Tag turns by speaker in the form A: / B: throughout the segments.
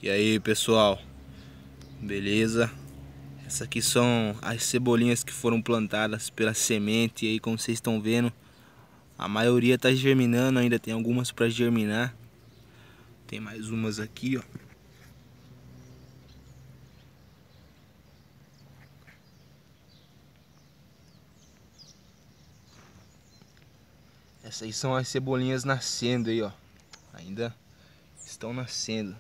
A: E aí pessoal, beleza? Essas aqui são as cebolinhas que foram plantadas pela semente. E aí, como vocês estão vendo, a maioria tá germinando, ainda tem algumas para germinar. Tem mais umas aqui, ó. Essas aí são as cebolinhas nascendo aí, ó. Ainda estão nascendo.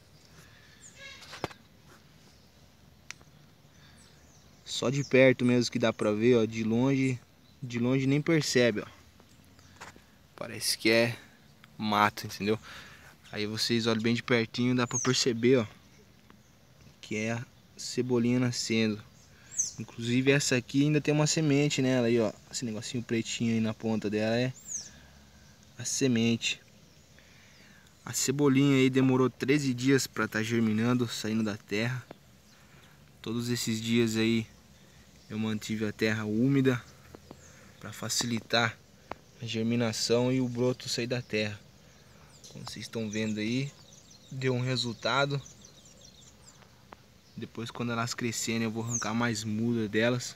A: Só de perto mesmo que dá pra ver, ó. De longe nem percebe, ó. Parece que é mato, entendeu? Aí vocês olham bem de pertinho, dá pra perceber, ó, que é a cebolinha nascendo. Inclusive essa aqui ainda tem uma semente nela aí, ó. Esse negocinho pretinho aí na ponta dela é a semente. A cebolinha aí demorou 13 dias para estar germinando, saindo da terra. Todos esses dias aí eu mantive a terra úmida para facilitar a germinação e o broto sair da terra. Como vocês estão vendo aí, deu um resultado. Depois, quando elas crescerem, eu vou arrancar mais muda delas.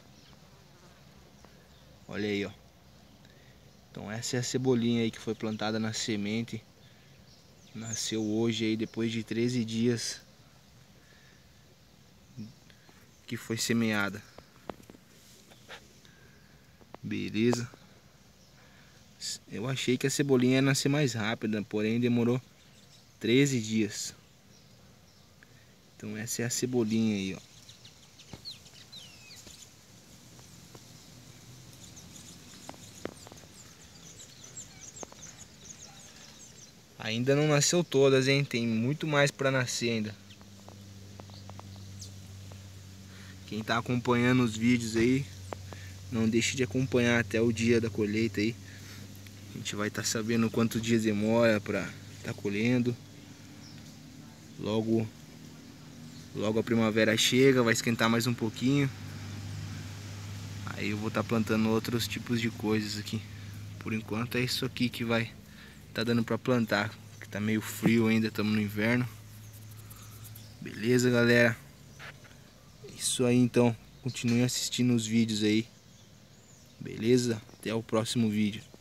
A: Olha aí, ó. Então essa é a cebolinha aí que foi plantada na semente. Nasceu hoje aí, depois de 13 dias que foi semeada. Beleza. Eu achei que a cebolinha ia nascer mais rápida, porém demorou 13 dias. Então essa é a cebolinha aí, ó. Ainda não nasceu todas, hein? Tem muito mais para nascer ainda. Quem tá acompanhando os vídeos aí, não deixe de acompanhar até o dia da colheita aí. A gente vai estar sabendo quantos dias demora para estar colhendo. Logo a primavera chega, vai esquentar mais um pouquinho. Aí eu vou estar plantando outros tipos de coisas aqui. Por enquanto é isso aqui que vai estar dando para plantar, que tá meio frio ainda, estamos no inverno. Beleza, galera? Isso aí então, continue assistindo os vídeos aí. Beleza? Até o próximo vídeo.